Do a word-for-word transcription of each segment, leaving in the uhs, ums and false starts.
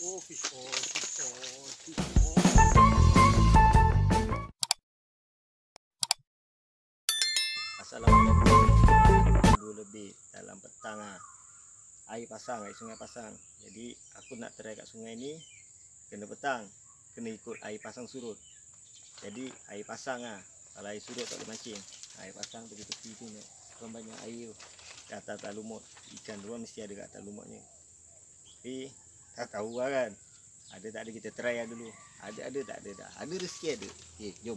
Oh, fish on, fish on, fish on. Assalamualaikum. Dulu lebih dalam petang ah. Air pasang, air sungai pasang. Jadi aku nak terai kat sungai ni kena petang, kena ikut air pasang surut. Jadi air pasang ah. Kalau air surut tak boleh mancing. Air pasang tepi-tepi tu ni. Kan banyak air tu. Kat atas lumut. Ikan dua mesti ada kat atas lumutnya. Tapi tak tahu lah kan. Ada tak ada kita try lah dulu. Ada ada tak ada dah. Ada rezeki ada. Okey, jom.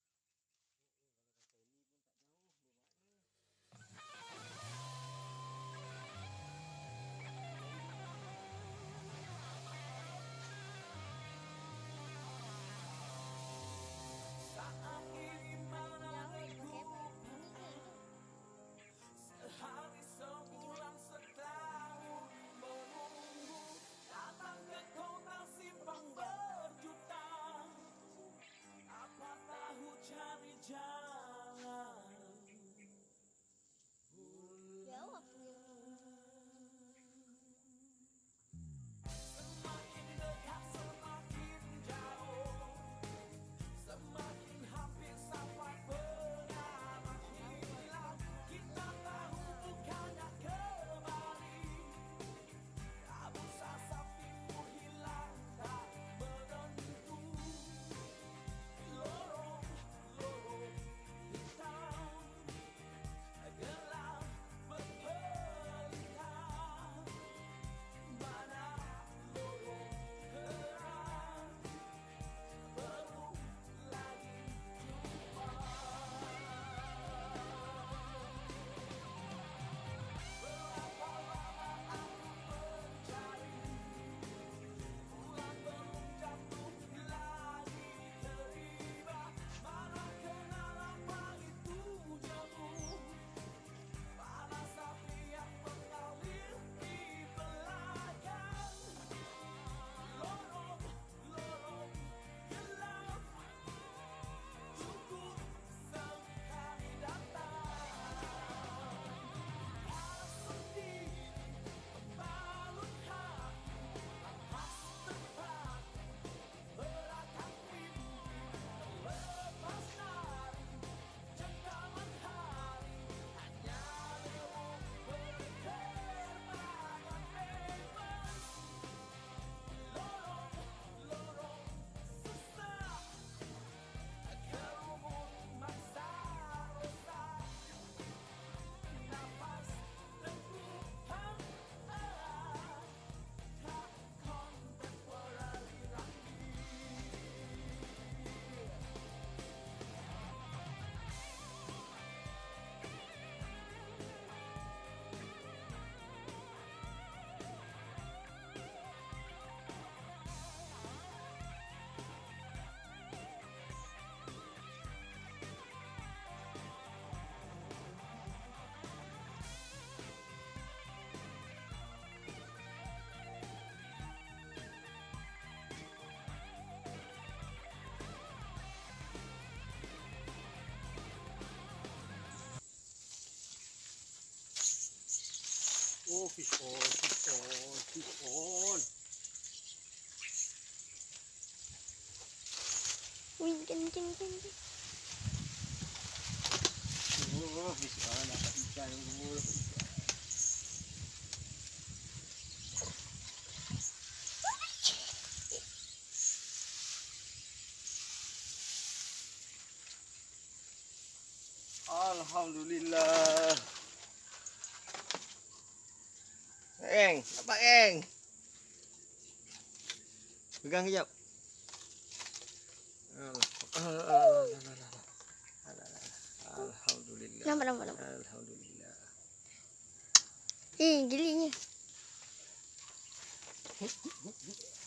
Oh, fish on, fish on, fish on. Wih, kencing, kencing. Oh, fish on, dapat ikan dulu, dapat ikan. Alhamdulillah. Eng, dapat eng. Pegang kejap. Alhamdulillah. Nampak, nampak, nampak. Alhamdulillah. Eh, gilinya.